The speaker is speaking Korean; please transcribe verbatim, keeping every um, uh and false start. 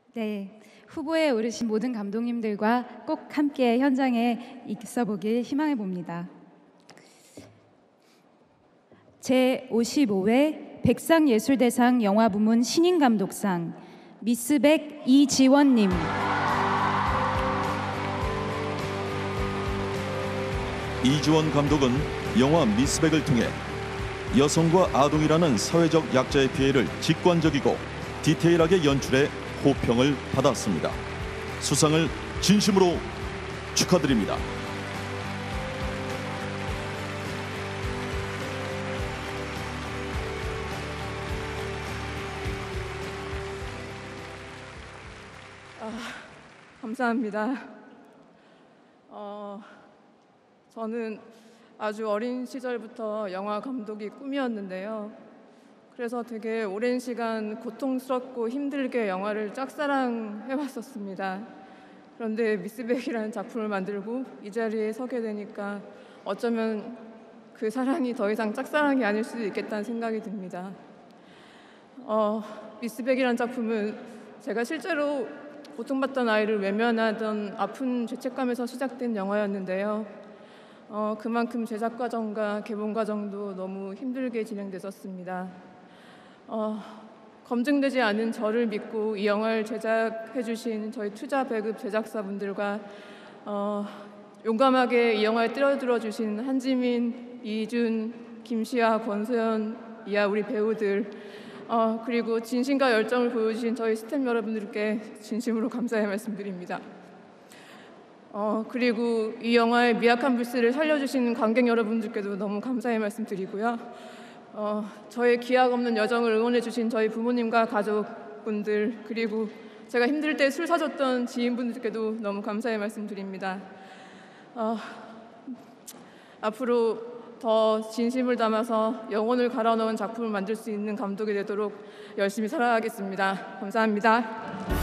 네, 후보에 오르신 모든 감독님들과 꼭 함께 현장에 있어 보길 희망해 봅니다. 제오십오 회 백상예술대상 영화부문 신인감독상 미스백 이지원님, 이지원 감독은 영화 미스백을 통해 여성과 아동이라는 사회적 약자의 피해를 직관적이고 디테일하게 연출해 호평을 받았습니다. 수상을 진심으로 축하드립니다. 아, 감사합니다. 어, 저는 아주 어린 시절부터 영화 감독이 꿈이었는데요. 그래서 되게 오랜 시간 고통스럽고 힘들게 영화를 짝사랑해왔었습니다. 그런데 미스백이라는 작품을 만들고 이 자리에 서게 되니까 어쩌면 그 사랑이 더 이상 짝사랑이 아닐 수도 있겠다는 생각이 듭니다. 어, 미스백이라는 작품은 제가 실제로 고통받던 아이를 외면하던 아픈 죄책감에서 시작된 영화였는데요. 어, 그만큼 제작 과정과 개봉 과정도 너무 힘들게 진행됐었습니다. 어, 검증되지 않은 저를 믿고 이 영화를 제작해 주신 저희 투자 배급 제작사분들과 어, 용감하게 이 영화에 뛰어들어 주신 한지민, 이준, 김시아, 권소연 이하 우리 배우들, 어, 그리고 진심과 열정을 보여주신 저희 스태프 여러분들께 진심으로 감사의 말씀드립니다. 어, 그리고 이 영화의 미약한 불씨를 살려주신 관객 여러분들께도 너무 감사의 말씀드리고요. 어, 저의 기약 없는 여정을 응원해주신 저희 부모님과 가족분들, 그리고 제가 힘들 때 술 사줬던 지인분들께도 너무 감사의 말씀드립니다. 어, 앞으로 더 진심을 담아서 영혼을 갈아 넣은 작품을 만들 수 있는 감독이 되도록 열심히 살아가겠습니다. 감사합니다.